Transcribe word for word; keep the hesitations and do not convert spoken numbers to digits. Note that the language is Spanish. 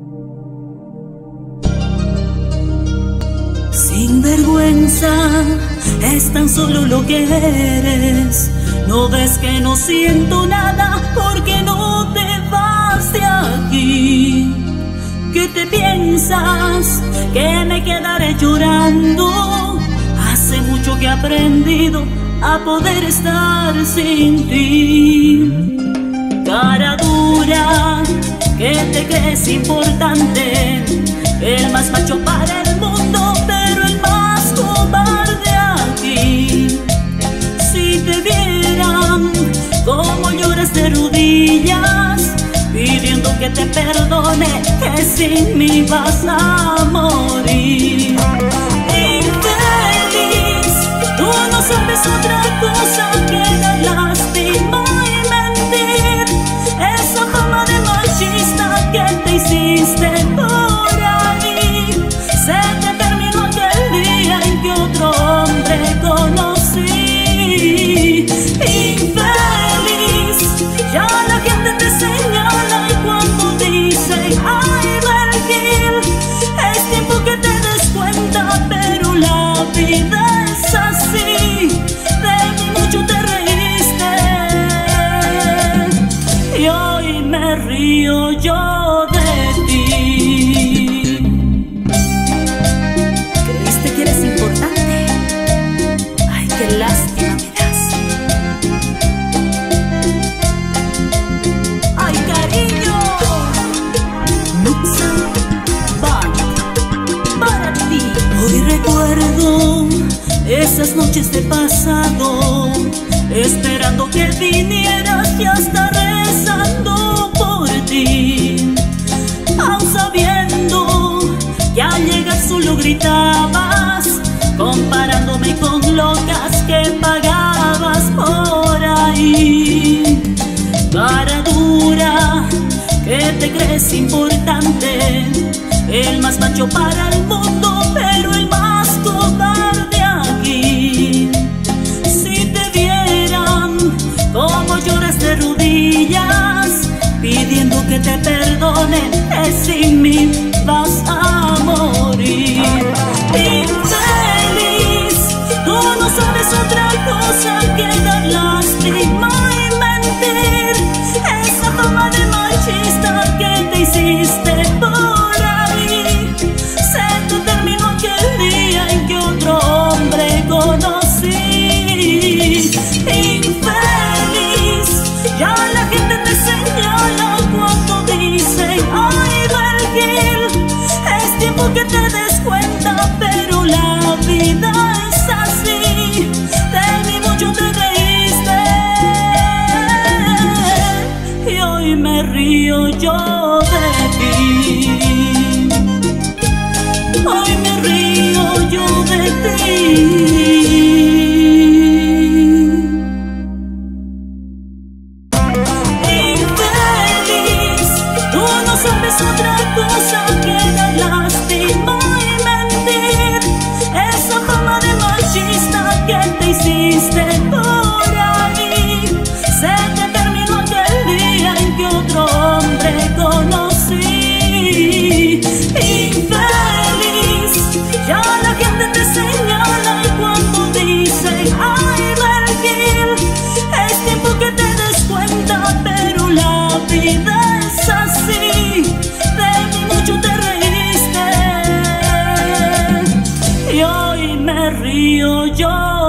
Sin vergüenza, es tan solo lo que eres. No ves que no siento nada porque no te vas de aquí. ¿Qué te piensas? Que me quedaré llorando. Hace mucho que he aprendido a poder estar sin ti. Cara dura, que te crees importante, el más macho para el mundo, pero el más cobarde aquí. Si te vieran cómo lloras de rodillas, pidiendo que te perdone, que sin mí vas a morir. Infeliz, tú no sabes otra cosa que dar lástima y mentir. Esa fama de machista que te hiciste por ahí, se te terminó aquel día en que otro hombre conocí. Infeliz, ya la gente te señala y cuando dice ay Vergil, es tiempo que te des cuenta, pero la vida es así. De mí mucho te reíste y hoy me río yo de ti. ¿Creíste que eres importante? Ay, qué lástima me das. Ay, cariño, Nuxa Band para ti. Hoy recuerdo esas noches de pasado, esperando que vinieras y hasta rezando por ti, aun sabiendo que al llegar solo gritabas, comparándome con locas que pagabas por ahí. Cara dura, que te crees importante, el más macho para el mundo, pero el más cobarde aquí. Si te vieran cómo lloras de rodillas, pidiendo que te perdone, que sin mí vas a morir. Infeliz, tú no sabes otra cosa que dar lástima y mentir. Esa fama de machista que te hiciste por ahí, se te terminó aquel día en que otro hombre conocí. Infeliz, ya la gente te señala cuando dice ay Vergil, es tiempo que te des cuenta, pero la vida es así. De mí mucho te reíste y hoy me río yo de ti. Hoy me río yo de ti. Infeliz, tú no sabes otra cosa que dar lástima y mentir. Esa fama de machista que te hiciste por ahí, se te terminó aquel día en que otro hombre conocí. Infeliz, ya la gente te señala y cuando dice ay Vergil, es tiempo que te des cuenta, pero la vida es así. De mí mucho te reíste y hoy me río yo.